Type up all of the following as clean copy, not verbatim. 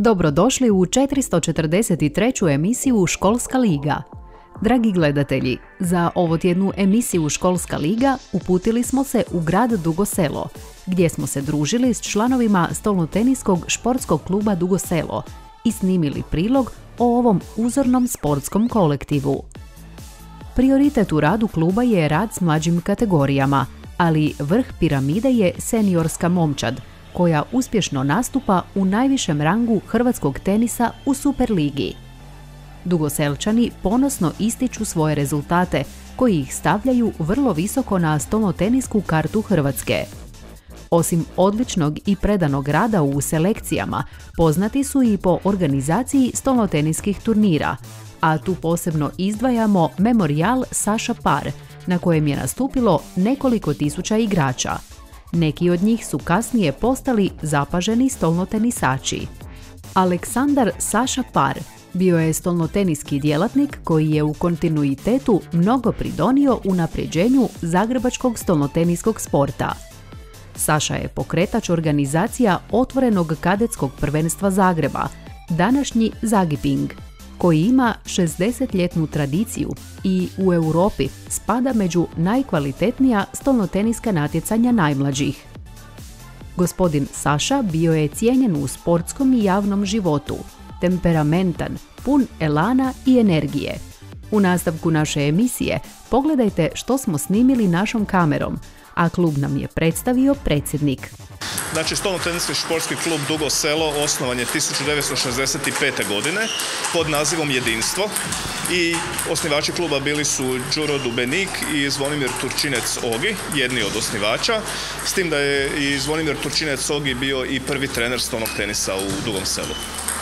Dobrodošli u 443. emisiju Školska liga. Dragi gledatelji, za ovotjednu emisiju Školska liga uputili smo se u grad Dugo Selo, gdje smo se družili s članovima stolnoteniskog športskog kluba Dugo Selo i snimili prilog o ovom uzornom sportskom kolektivu. Prioritet u radu kluba je rad s mlađim kategorijama, ali vrh piramide je seniorska momčad, koja uspješno nastupa u najvišem rangu hrvatskog tenisa u Superligi. Dugoselčani ponosno ističu svoje rezultate, koji ih stavljaju vrlo visoko na stolnotenisku kartu Hrvatske. Osim odličnog i predanog rada u selekcijama, poznati su i po organizaciji stolnoteniskih turnira, a tu posebno izdvajamo Memorijal Saša Par, na kojem je nastupilo nekoliko tisuća igrača. Neki od njih su kasnije postali zapaženi stolnotenisači. Aleksandar Saša Par bio je stolnoteniski djelatnik koji je u kontinuitetu mnogo pridonio unapređenju zagrebačkog stolnoteniskog sporta. Saša je pokretač organizacija Otvorenog kadetskog prvenstva Zagreba, današnji Zagiping, koji ima 60-ljetnu tradiciju i u Europi spada među najkvalitetnija stolnoteniska natjecanja najmlađih. Gospodin Saša bio je cijenjen u sportskom i javnom životu, temperamentan, pun elana i energije. U nastavku naše emisije pogledajte što smo snimili našom kamerom, a klub nam je predstavio predsjednik. Znači, stolnoteniski športski klub Dugo Selo osnovan je 1965. godine pod nazivom Jedinstvo i osnivači kluba bili su Đuro Dubenik i Zvonimir Turčinec Ogi, jedni od osnivača, s tim da je i Zvonimir Turčinec Ogi bio i prvi trener stolnog tenisa u Dugom Selu.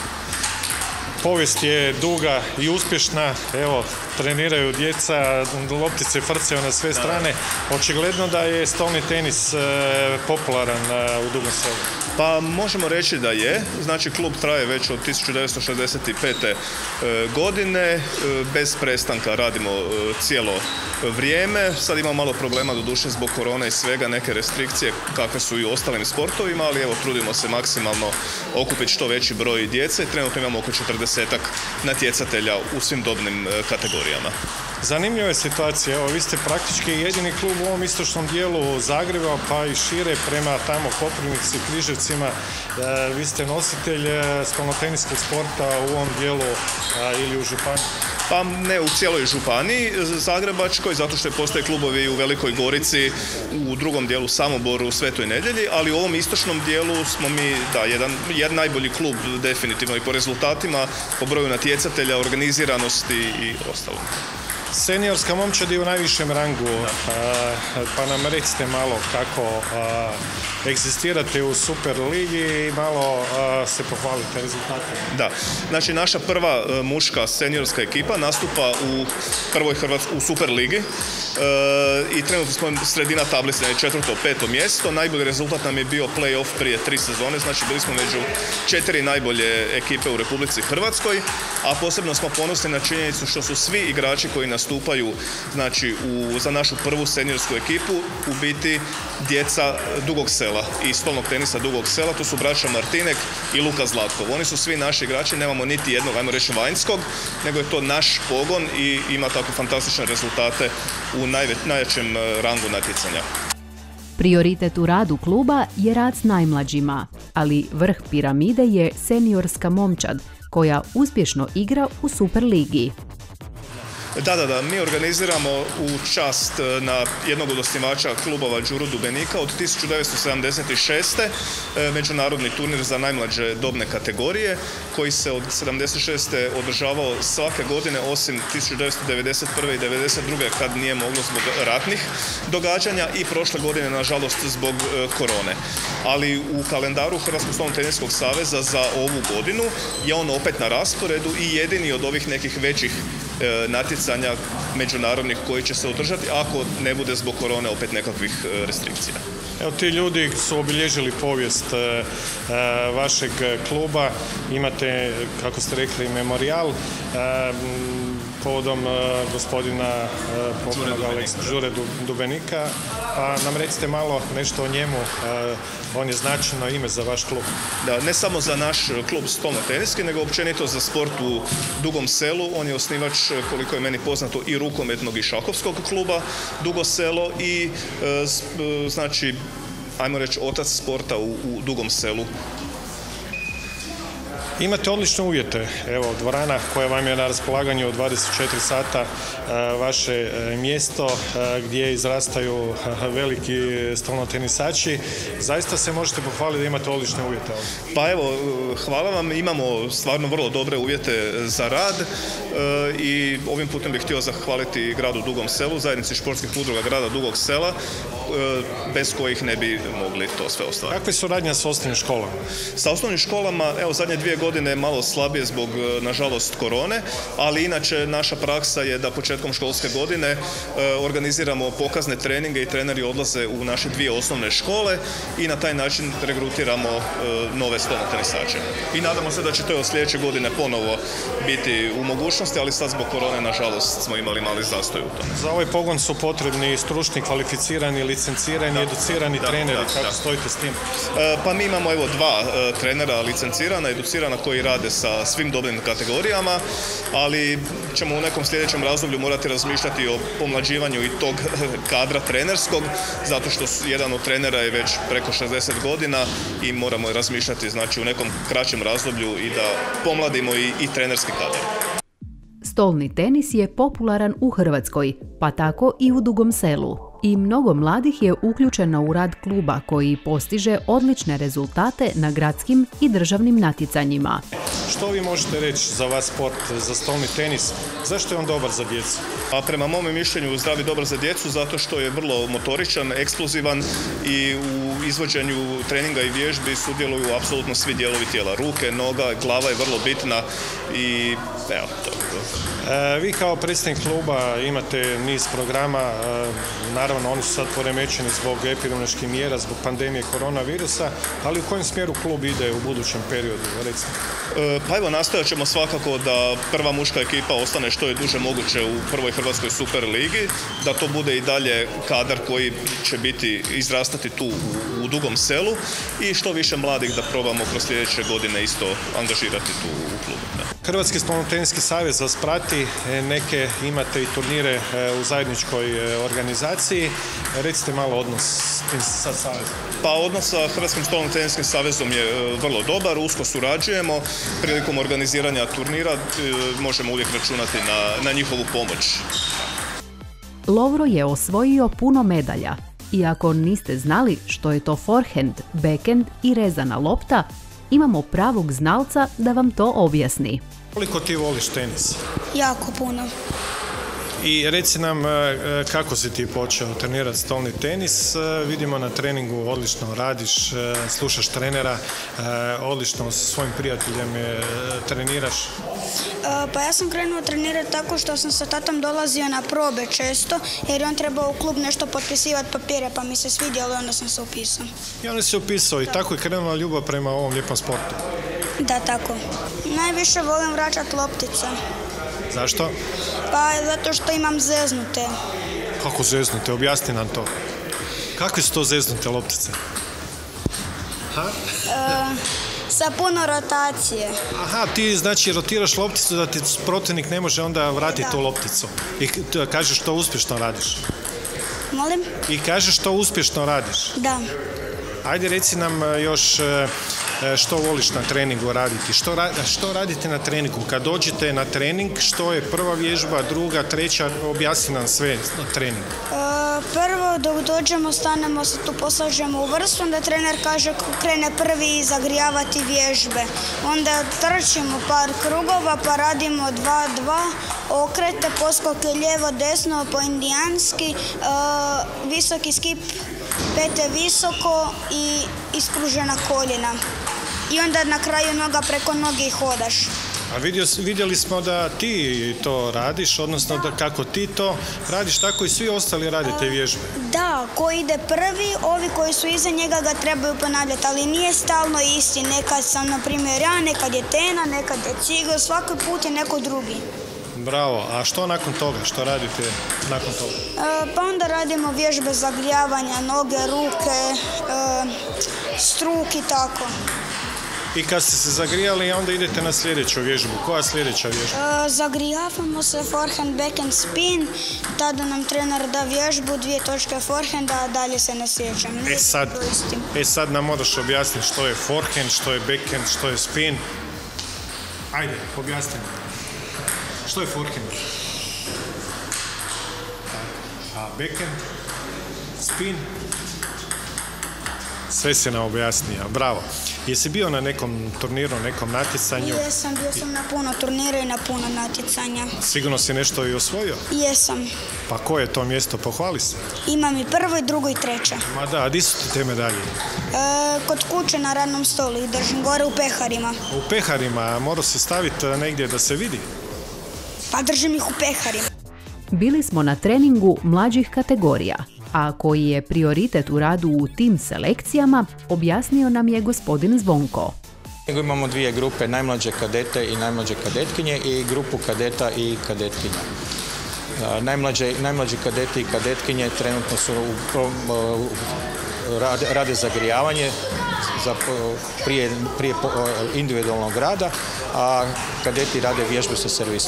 Povijest je duga i uspješna, evo, treniraju djeca, loptice frcaju na sve strane. Očigledno da je stolni tenis popularan u Dugom Selu. Pa možemo reći da je. Znači, klub traje već od 1965. godine. Bez prestanka radimo cijelo vrijeme. Sad imamo malo problema, doduše zbog korone i svega, neke restrikcije kakve su i u ostalim sportovima, ali evo, trudimo se maksimalno okupiti što veći broj djece. Trenutno imamo oko 40-ak natjecatelja u svim dobnim kategorijama. Zanimljiva je situacija. Evo, vi ste praktički jedini klub u ovom istočnom dijelu Zagreba, pa i šire prema tamo Koprivnici, Križevcima. Vi ste nositelj stolnoteniskog sporta u ovom dijelu ili u županiji? Pa ne u cijeloj županiji zagrebačkoj, zato što postoje klubovi u Velikoj Gorici, u drugom dijelu Samoboru, u Svetoj Nedjelji, ali u ovom istočnom dijelu smo mi jedan najbolji klub definitivno i po rezultatima, po broju natjecatelja, organiziranosti i ostalo. Seniorska momčad je u najvišem rangu, pa nam recite malo kako egzistirate u Superligi i malo se pohvalite rezultatima. Da, znači naša prva muška seniorska ekipa nastupa u prvoj u Superligi i trenutno smo sredina tablice, 4. 5. mjesto. Najbolji rezultat nam je bio play-off prije 3 sezone, znači bili smo među 4 najbolje ekipe u Republici Hrvatskoj, a posebno smo ponosni na činjenicu što su svi igrači koji nastupaju, znači, za našu prvu seniorsku ekipu u biti djeca Dugog Sela i stolnog tenisa Dugog Sela. To su braća Martinek i Luka Zlatkov. Oni su svi naši igrači, nemamo niti jednog, ajmo reći, vanjskog, nego je to naš pogon i ima tako fantastične rezultate u najjačem rangu natjecanja. Prioritet u radu kluba je rad s najmlađima, ali vrh piramide je seniorska momčad, koja uspješno igra u Superligi. Da, mi organiziramo u čast na jednog od osnivača klubova Đuru Dubenika od 1976. međunarodni turnir za najmlađe dobne kategorije koji se od 1976. održavao svake godine osim 1991. i 1992. kad nije moglo zbog ratnih događanja i prošle godine nažalost zbog korone. Ali u kalendaru Hrvatskog stolnoteniskog saveza za ovu godinu je on opet na rasporedu i jedini od ovih nekih većih natjecanja međunarodnih koji će se održati ako ne bude zbog korone opet nekakvih restrikcija. Evo, ti ljudi su obilježili povijest vašeg kluba, imate, kako ste rekli, memorijal povodom gospodina Đure Dubenika, a nam recite malo nešto o njemu, on je značajno ime za vaš klub. Da, ne samo za naš klub stolnoteniski, nego općenito za sport u Dugom Selu. On je osnivač, koliko je meni poznato, i rukometnog i šahovskog kluba Dugo Selo i znači, ajmo reći, otac sporta u Dugom Selu. Imate odlične uvjete, evo, dvorana koja vam je na raspolaganju od 24 sata, vaše mjesto gdje izrastaju veliki stolnotenisači. Zaista se možete pohvaliti da imate odlične uvjete ovdje. Pa evo, hvala vam, imamo stvarno vrlo dobre uvjete za rad i ovim putem bih htio zahvaliti gradu Dugom Selu, zajednici športskih udruga grada Dugog Sela, bez kojih ne bi mogli to sve ostvariti. Kakva je suradnja s osnovnim školama? Sa osnovnim školama, evo, zadnje 2 godine malo slabije zbog, nažalost, korone, ali inače naša praksa je da početkom školske godine organiziramo pokazne treninge i treneri odlaze u naše 2 osnovne škole i na taj način regrutiramo nove stolnotenisače. I nadamo se da će to od sljedeće godine ponovo biti u mogućnosti, ali sad zbog korone, nažalost, smo imali mali zastoj u tome. Za ovaj pogon su potrebni stručni, kvalificirani, licencirani, educirani treneri. Kako stojite s tim? Pa mi imamo, evo, 2 trenera licencirana, educirana, koji rade sa svim dobnim kategorijama, ali ćemo u nekom sljedećem razdoblju morati razmišljati o pomlađivanju i tog kadra trenerskog, zato što jedan od trenera je već preko 60 godina i moramo razmišljati, znači, u nekom kraćem razdoblju i da pomladimo i trenerski kadar. Stolni tenis je popularan u Hrvatskoj, pa tako i u Dugom Selu. I mnogo mladih je uključeno u rad kluba koji postiže odlične rezultate na gradskim i državnim natjecanjima. Što vi možete reći za vaš sport, za stolni tenis? Zašto je on dobar za djecu? A prema mome mišljenju zdrav i dobar za djecu zato što je vrlo motoričan, eksplozivan i u izvođenju treninga i vježbi sudjeluju apsolutno svi dijelovi tijela. Ruke, noga, glava je vrlo bitna i evo, to. Vi kao predsjednik kluba imate niz programa, naravno oni su sad poremećeni zbog epidemioloških mjera, zbog pandemije koronavirusa, ali u kojem smjeru klub ide u budućem periodu, recimo? Pa evo, nastojat ćemo svakako da prva muška ekipa ostane što je duže moguće u prvoj Hrvatskoj super ligi, da to bude i dalje kadar koji će biti izrastati tu u Dugom Selu i što više mladih da probamo kroz sljedeće godine isto angažirati tu u klubu. Hrvatski stolnoteniski savez vas prati, neke imate i turnire u zajedničkoj organizaciji. Recite malo odnos sa savezom. Pa odnos sa Hrvatskim stolnoteniskim savezom je vrlo dobar, usko surađujemo. Prilikom organiziranja turnira možemo uvijek računati na njihovu pomoć. Lovro je osvojio puno medalja. Iako niste znali što je to forehand, backhand i rezana lopta, imamo pravog znalca da vam to objasni. Koliko ti voliš tenis? Jako puno. I reci nam kako si ti počeo trenirati stolni tenis. Vidimo na treningu odlično radiš, slušaš trenera, odlično sa svojim prijateljem treniraš. Pa ja sam krenuo trenirati tako što sam sa tatom dolazio na probe često, jer je on trebao u klub nešto potpisivati papire, pa mi se svidjelo i onda sam se upisao. I onda si upisao i tako je krenula ljubav prema ovom lijepom sportu. Da, tako. Najviše volim vraćati loptice. Zašto? Pa zato što imam zeznute. Kako zeznute? Objasni nam to. Kakve su to zeznute loptice? Sa puno rotacije. Aha, ti znači rotiraš lopticu da ti protivnik ne može onda vratiti tu lopticu. I kažeš što uspješno radiš. Molim? I kažeš što uspješno radiš. Da. Ajde, reci nam još što voliš na treningu raditi. Što radite na treningu? Kad dođete na trening, što je prva vježba, druga, treća, objasni nam sve na treningu. Prvo, dok dođemo, stanemo se tu, poslažemo u vrstu, onda trener kaže krene prvi zagrijavati vježbe. Onda trčimo par krugova, pa radimo 2-2, okrete, poskoke lijevo, desno, po indijanski, visoki skip, pete visoko i ispružena koljena. I onda na kraju noga preko noge i hodaš. A vidjeli smo da ti to radiš, odnosno da kako ti to radiš, tako i svi ostali rade te vježbe. Da, ko ide prvi, ovi koji su iza njega ga trebaju ponavljati, ali nije stalno isti. Nekad sam, na primjer, ja, nekad je Tena, nekad je Cigo, svaki put je neko drugi. Bravo, a što nakon toga, što radite nakon toga? Pa onda radimo vježbe zagrijavanja, noge, ruke, struk i tako. I kad ste se zagrijali, onda idete na sljedeću vježbu. Koja sljedeća vježba? Zagrijavamo se forehand, backhand, spin. Tada nam trener da vježbu, 2 točke forehanda, a dalje se ne sjećam. Sad nam moraš objasniti što je forehand, što je backhand, što je spin. Ajde, objasni. Što je forehand? A backhand? Spin? Sve si nam objasnio, bravo. Jesi bio na nekom turniru, nekom natjecanju? Jesam, bio sam na puno turnira i na puno natjecanja. Sigurno si nešto i osvojio? Jesam. Pa koje je to mjesto? Pohvali se. Imam i prvo, i drugo, i treće. Ma da, a di su ti te medalje? Kod kuće na radnom stolu ih držim gore u peharima. U peharima, morao si staviti negdje da se vidi? Pa držim ih u peharima. Bili smo na treningu mlađih kategorija, a koji je prioritet u radu u tim selekcijama, objasnio nam je gospodin Zvonko. Imamo 2 grupe, najmlađe kadete i najmlađe kadetkinje i grupu kadeta i kadetkinja. Najmlađi kadeti i kadetkinje trenutno su rade zagrijavanje prije individualnog rada, a kadeti rade vježbe sa servisom.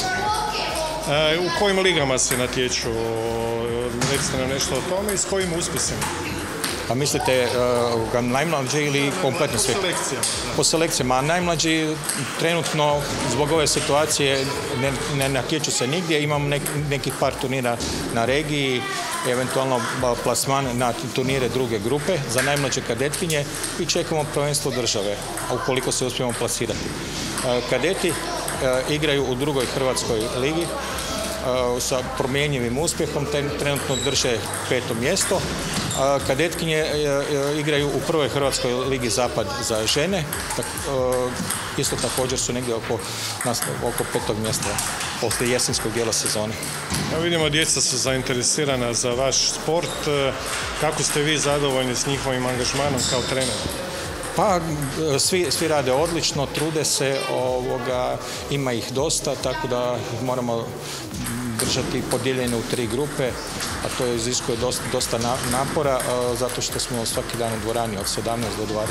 U kojim ligama se natječu? Recite nam nešto o tome i s kojim uspjesima? A mislite najmlađi ili kompletno svi? Po selekcijama. A najmlađi trenutno zbog ove situacije ne natječu se nigdje. Imamo nekih par turnira na regiji, eventualno plasman na turnire druge grupe za najmlađe kadetkinje i čekamo prvenstvo države, ukoliko se uspijemo plasirati. Kadeti igraju u drugoj hrvatskoj ligi sa promjenjivim uspjehom, trenutno drže 5. mjesto. Kadetkinje igraju u prvoj hrvatskoj ligi Zapad za žene, isto također su negdje oko 5. mjesta poslije jesenskog dijela sezone. Ja vidimo, djeca su zainteresirana za vaš sport. Kako ste vi zadovoljni s njihovim angažmanom kao trener? Pa, svi rade odlično, trude se, ima ih dosta, tako da ih moramo držati podijeljene u 3 grupe, a to iziskuje dosta napora, zato što smo svaki dan u dvorani od 17 do 22.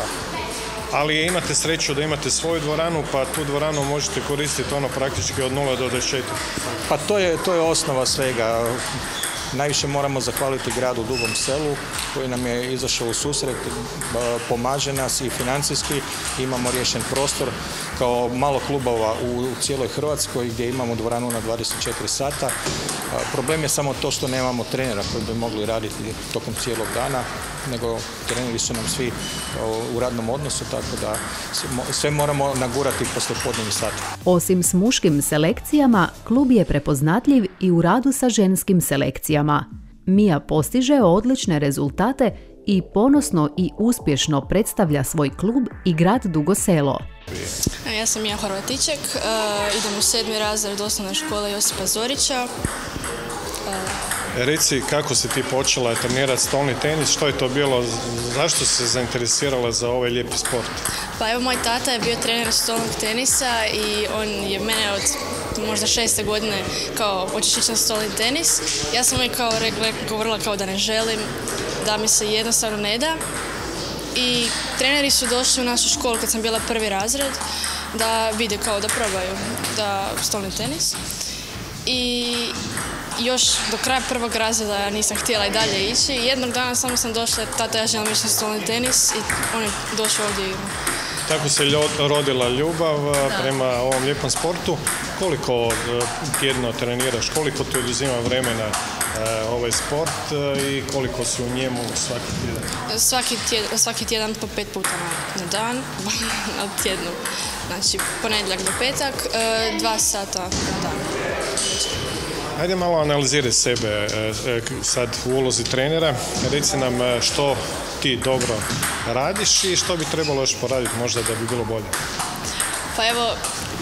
Ali imate sreću da imate svoju dvoranu, pa tu dvoranu možete koristiti praktički od 0 do 24. Pa to je osnova svega. Najviše moramo zahvaliti gradu Dugom Selu koji nam je izašao u susret, pomaže nas i financijski, imamo riješen prostor kao malo klubova u cijeloj Hrvatskoj gdje imamo dvoranu na 24 sata. Problem je samo to što nemamo trenera koji bi mogli raditi tokom cijelog dana, nego treneri su nam svi u radnom odnosu, tako da sve moramo nagurati poslijepodnevni sat. Osim s muškim selekcijama, klub je prepoznatljiv i u radu sa ženskim selekcijama. Mija postiže odlične rezultate i ponosno i uspješno predstavlja svoj klub i grad Dugo Selo. Ja sam Mija Horvatiček, idem u 7. razred osnovne škole Josipa Zorića. Reci, kako si ti počela trenirati stolni tenis, što je to bilo, zašto si se zainteresirala za ovaj lijepi sport? Pa evo, moj tata je bio trener stolnog tenisa i on je mene od možda 6. godine kao hoćeš ići na stolni tenis. Ja sam uvijek govorila kao da ne želim, da mi se jednostavno ne da. I treneri su došli u našu školu kad sam bila 1. razred da vide kao da probaju da stolni tenis. I još do kraja 1. razreda ja nisam htjela i dalje ići. Jednog dana samo sam došla, tata ja želim ići na stolni tenis i on je došao ovdje i Tako se rodila ljubav prema ovom lijepom sportu. Koliko tjedno treniraš, koliko ti oduzima vremena ovaj sport i koliko si u njemu svaki tjedan? Svaki tjedan po 5 puta na dan, na tjednu. Znači, ponedjeljak do petak, 2 sata na dan. Ajde malo analiziraj sebe sad u ulozi trenera. Reci nam što ti dobro radiš i što bi trebalo još poraditi možda da bi bilo bolje. Pa evo,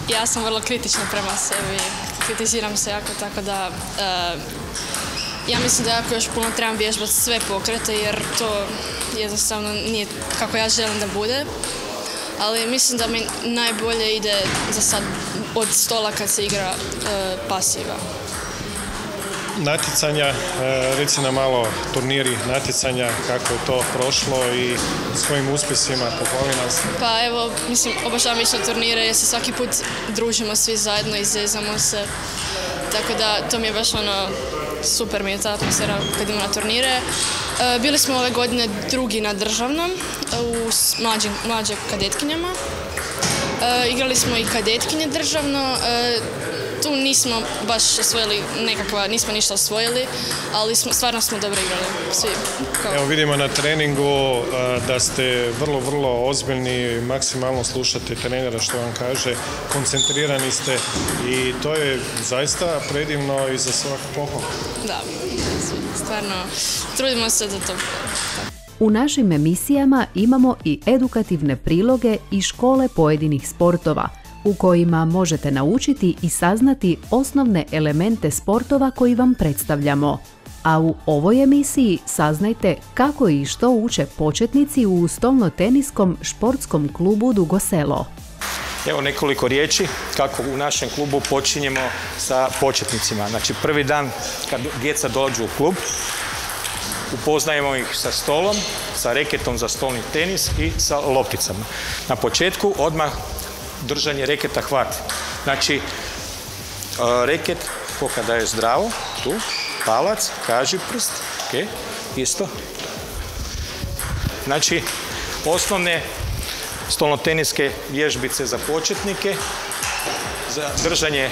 ja sam vrlo kritična prema sebi, kritiziram se jako, tako da ja mislim da jako još puno trebam vježbati sve pokrete jer to jednostavno nije kako ja želim da bude. Ali mislim da mi najbolje ide za sad od stola kad se igra pasiva. Natjecanja, reci nam malo turniri natjecanja, kako je to prošlo i s kojim uspjesima, pohvali nas. Pa evo, mislim, obožavam ići na turnire jer se svaki put družimo svi zajedno i zezamo se. Tako da to mi je baš super mi je ta atmosfera kad idemo na turnire. Bili smo ove godine drugi na državnom u mlađim kadetkinjama. Igrali smo i kadetkinje državno. Tu nismo baš osvojili nismo ništa osvojili, ali stvarno smo dobro igrali svi. Evo vidimo na treningu da ste vrlo ozbiljni, maksimalno slušate trenera što vam kaže, koncentrirani ste i to je zaista predivno i za svaku pohvalu. Da, stvarno trudimo se za to. U našim emisijama imamo i edukativne priloge i škole pojedinih sportova, u kojima možete naučiti i saznati osnovne elemente sportova koji vam predstavljamo. A u ovoj emisiji saznajte kako i što uče početnici u stolnoteniskom športskom klubu Dugo Selo. Evo nekoliko riječi kako u našem klubu počinjemo sa početnicima. Znači prvi dan kad djeca dođu u klub, upoznajemo ih sa stolom, sa reketom za stolni tenis i sa lopticama. Na početku odmah držanje reketa hvat. Znači, reket kada je zdravo, tu, palac, kaži prst, ok, isto. Znači, osnovne stolnoteniske vježbice za početnike, za držanje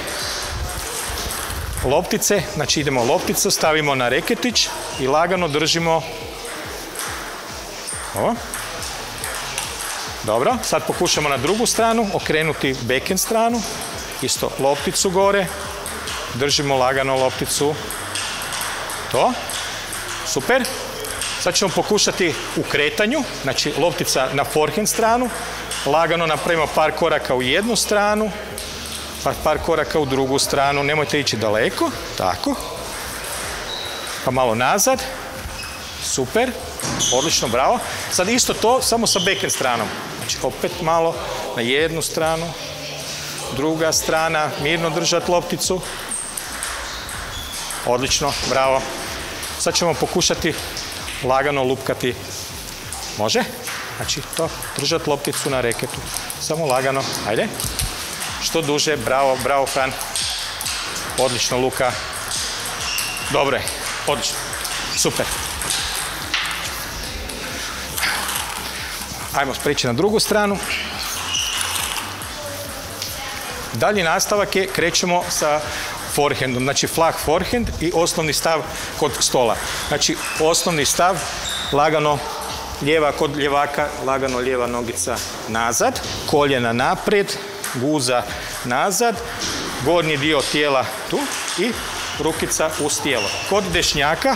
loptice, znači idemo lopticu, stavimo na reketić i lagano držimo ovo. Dobro, sad pokušamo na drugu stranu, okrenuti backhand stranu, isto lopticu gore, držimo lagano lopticu, to, super. Sad ćemo pokušati u kretanju, znači loptica na forehand stranu, lagano napravimo par koraka u jednu stranu, par koraka u drugu stranu, nemojte ići daleko, tako, pa malo nazad, super, odlično, bravo. Sad isto to, samo sa backhand stranom. Znači opet malo na jednu stranu, druga strana, mirno držati lopticu. Odlično, bravo. Sad ćemo pokušati lagano lupkati. Može? Znači to, držati lopticu na reketu. Samo lagano, ajde. Što duže, bravo, bravo Fran. Odlično Luka. Dobro je, odlično. Super. Ajmo prijeći na drugu stranu. Dalji nastavak je, krećemo sa forehandom, znači flag forehand i osnovni stav kod stola. Znači osnovni stav, lagano lijeva kod ljevaka, lagano lijeva nogica nazad, koljena naprijed, guza nazad, gornji dio tijela tu i rukica uz tijelo. Kod dešnjaka,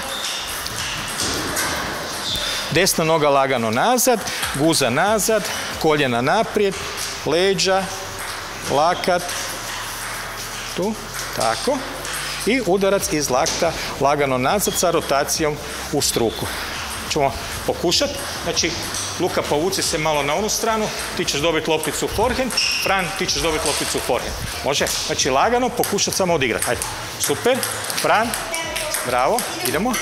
desna noga lagano nazad, guza nazad, koljena naprijed, leđa, lakat, tu, tako. I udarac iz lakta lagano nazad sa rotacijom u struku. Ćemo pokušati. Znači, Luka, povuci se malo na onu stranu, ti ćeš dobiti lopticu forehand, Fran, ti ćeš dobiti lopticu forehand. Može? Znači, lagano pokušati samo odigrati. Ajde, super. Fran, bravo, idemo.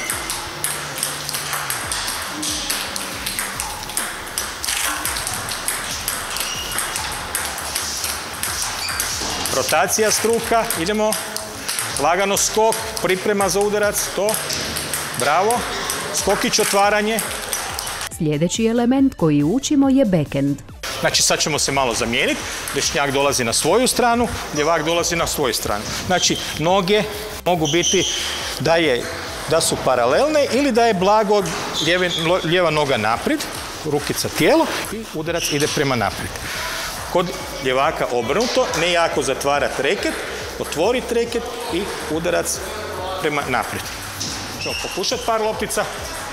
Rotacija struka, idemo, lagano skok, priprema za udarac, to, bravo, skokić otvaranje. Sljedeći element koji učimo je backhand. Znači sad ćemo se malo zamijeniti, dešnjak dolazi na svoju stranu, ljevak dolazi na svoju stranu. Znači noge mogu biti da su paralelne ili da je blago lijeva noga naprijed, rukica tijelo i udarac ide prema naprijed. Kod ljevaka obrnuto, ne jako zatvarati reket, otvoriti reket i udarac prema naprijed. Ćemo pokušati par loptica.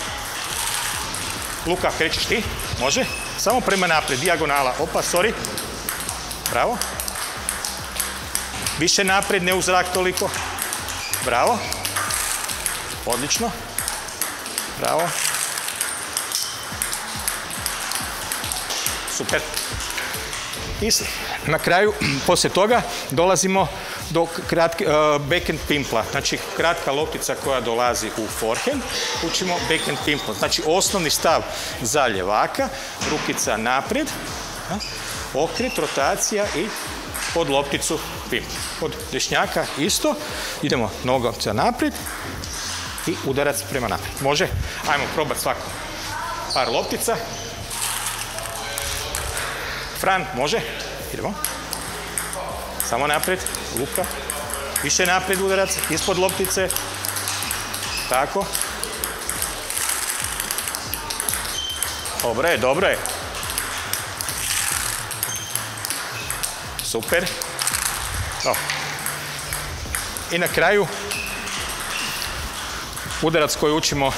Luka, krećeš ti? Može? Samo prema naprijed, dijagonala. Opa, sorry. Bravo. Više naprijed, ne u zrak toliko. Bravo. Odlično. Bravo. Super. I na kraju, poslije toga, dolazimo do backhand pimpla. Znači, kratka loptica koja dolazi u forehand, učimo backhand pimpla. Znači, osnovni stav za ljevaka, rukica naprijed, okret, rotacija i pod lopticu pimpla. Od dešnjaka isto, idemo nogovca naprijed i udarac prema naprijed. Može? Ajmo probati svako. Par loptica. Fran, može? Idemo. Samo naprijed, Luka. Više naprijed udarac, ispod loptice. Tako. Dobro je, dobro je. Super. I na kraju udarac koji učimo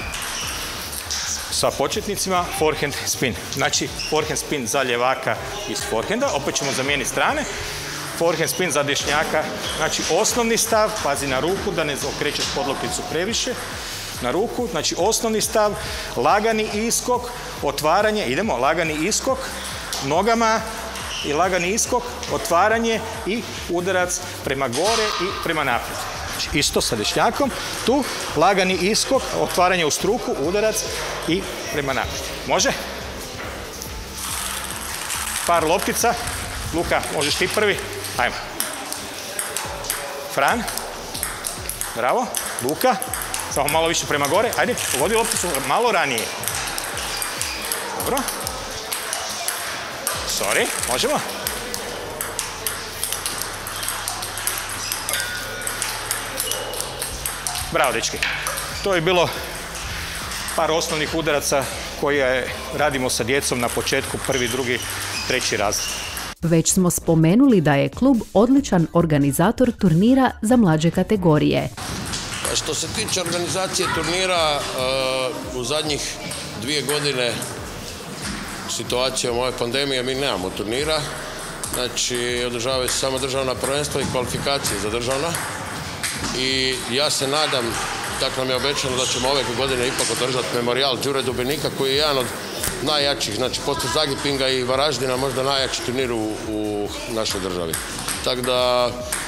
sa početnicima, forehand spin. Znači, forehand spin za ljevaka iz forehanda, opet ćemo zamijeniti strane. Forehand spin za dešnjaka, znači osnovni stav, pazi na ruku da ne okrećeš podlopticu previše. Na ruku, znači osnovni stav, lagani iskok, otvaranje, idemo, lagani iskok, nogama i lagani iskok, otvaranje i udarac prema gore i prema naprijed. Znači, isto sa dešnjakom, tu lagani iskok, otvaranje u struku, udarac i prema naprijed. Može? Par loptica. Luka, možeš ti prvi? Ajmo. Fran. Bravo. Luka. Samo malo više prema gore. Ajde, pogodi lopticu malo ranije. Dobro. Sorry, možemo? Bravo, dečki. To je bilo par osnovnih udaraca koje radimo sa djecom na početku, 1., 2., 3. razred. Već smo spomenuli da je klub odličan organizator turnira za mlađe kategorije. Što se tiče organizacije turnira, u zadnjih 2 godine situacijom ove pandemije mi nemamo turnira. Znači, održavaju se samo državna prvenstva i kvalifikacije za državna. I ja se nadam, tako nam je obećano, da ćemo ove godine ipak održati memorijal Đure Dubenika, koji je jedan od najjačih, znači posle Zagipinga i Varaždina, možda najjači turnir u našoj državi. Tako da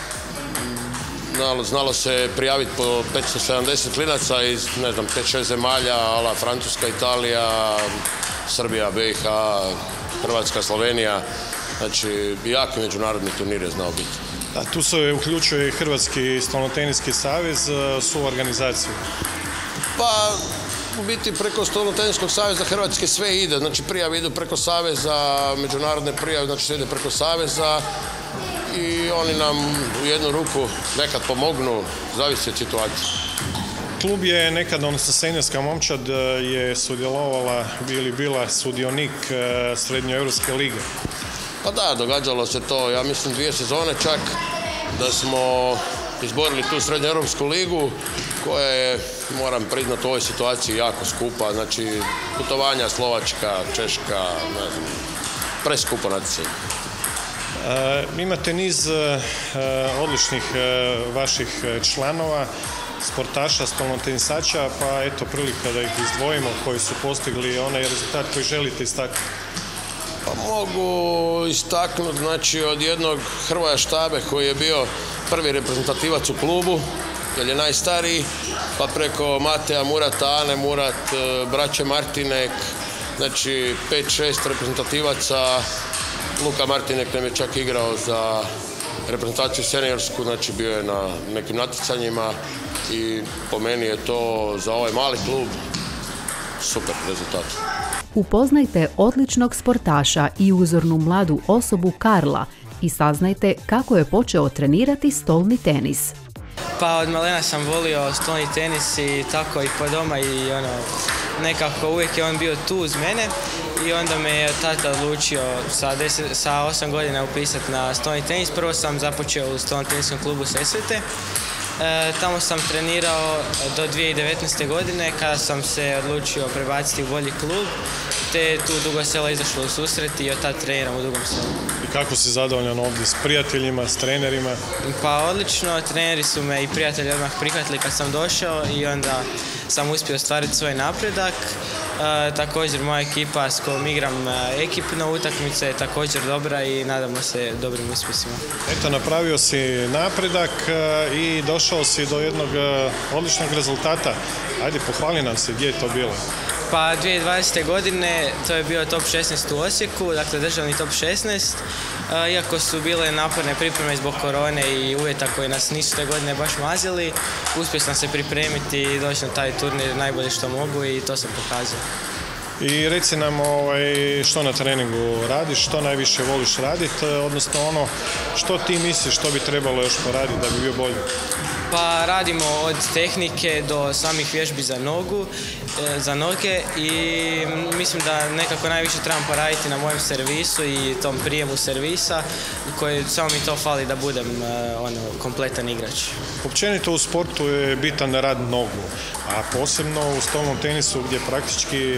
znalo se prijaviti po 570 klinaca iz, ne znam, 5-6 zemalja, ala Francuska, Italija, Srbija, BiH, Hrvatska, Slovenija. Znači, jaki međunarodni turnir je znao biti. A tu se uključuje i Hrvatski stolnoteniski savez su organizaciju. Pa, u biti preko Stolnoteniskog saveza Hrvatske sve ide. Znači, prijave idu preko saveza, međunarodne prijave, znači sve ide preko saveza i oni nam u jednu ruku nekad pomognu, zavisi od situacije. Klub je nekad, odnosno seniorska momčad je sudjelovala ili bila sudionik Srednjoeuropske lige. Pa da, događalo se to, ja mislim 2 sezone čak, da smo izborili tu Srednjoeuropsku ligu, koja je, moram priznati, u ovoj situaciji jako skupa. Znači, putovanja Slovačka, Češka, ne znam, preskupo natjecanje. Imate niz odličnih vaših članova, sportaša, stolnotenisača, pa eto prilika da ih izdvojimo, koji su postigli onaj rezultat koji želite istaknuti. Pa mogu istaknuti, znači, od jednog Hrvoja Štabe koji je bio prvi reprezentativac u klubu, jer je najstariji, pa preko Mateja Murata, Ane Murat, braće Martinek, znači 5-6 reprezentativaca. Luka Martinek nam je čak igrao za reprezentaciju seniorsku, znači bio je na nekim natjecanjima i po meni je to za ovaj mali klub super rezultat. Upoznajte odličnog sportaša i uzornu mladu osobu Karla i saznajte kako je počeo trenirati stolni tenis. Pa od malena sam volio stolni tenis i tako i po doma i nekako uvijek je on bio tu uz mene i onda me je tata odlučio sa 8 godina upisati na stolni tenis. Prvo sam započeo u stolnom teniskom klubu Sesvete. Tamo sam trenirao do 2019. godine kada sam se odlučio prebaciti u bolji klub, te je tu Dugo Selo izašlo u susret i od tada treniram u Dugom Selu. I kako si zadovoljan ovdje s prijateljima, s trenerima? Pa odlično, treneri su me i prijatelji odmah prihvatili kad sam došao i onda sam uspio ostvariti svoj napredak. Također moja ekipa s kojom igram ekipna utakmica je također dobra i nadamo se dobrim uspjesima. Eto, napravio si napredak i došao si do jednog odličnog rezultata. Ajde, pohvali nam se, gdje je to bilo? Pa 2020. godine to je bio top 16 u Osijeku, dakle državni top 16. Iako su bile naporne pripreme zbog korone i uvjeta koji nas nisu te godine baš mazili, uspio sam se pripremiti i doći na taj turnir najbolje što mogu i to sam pokazao. I reci nam što na treningu radiš, što najviše voliš raditi, odnosno ono što ti misliš što bi trebalo još poraditi da bi bio bolji? Pa radimo od tehnike do samih vježbi za noge i mislim da nekako najviše trebam poraditi na mojem servisu i tom prijemu servisa koji samo mi to fali da budem kompletan igrač. Općenito u sportu je bitan rad nogu, a posebno u stolnom tenisu gdje praktički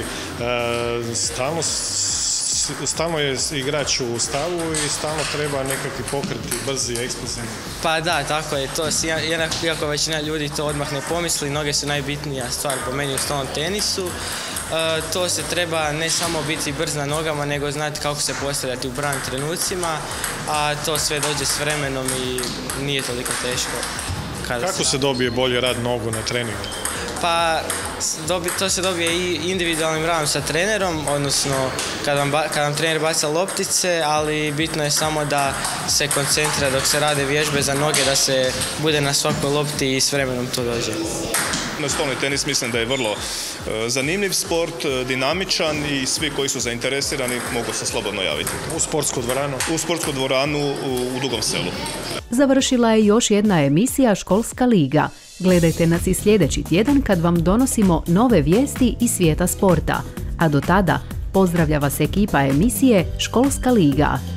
stalno je igrač u stavu i stalno treba nekakvi pokreti brzi, eksplozivni. Pa da, tako je to. Iako većina ljudi to odmah ne pomisli, noge su najbitnija stvar po meni u stolnom tenisu. To se treba ne samo biti brz na nogama, nego znati kako se postavljati u pravim trenucima, a to sve dođe s vremenom i nije toliko teško. Kako se dobije bolje rad nogu na treningu? Pa to se dobije i individualnim radom sa trenerom, odnosno kad vam trener baca loptice, ali bitno je samo da se koncentrira dok se rade vježbe za noge, da se bude na svakoj lopti i s vremenom to dođe. Na stolni tenis mislim da je vrlo zanimljiv sport, dinamičan i svi koji su zainteresirani mogu se slobodno javiti. U sportsku dvoranu? U sportsku dvoranu u Dugom Selu. Završila je još jedna emisija Školska liga. Gledajte nas i sljedeći tjedan kad vam donosimo nove vijesti iz svijeta sporta. A do tada pozdravlja vas ekipa emisije Školska liga.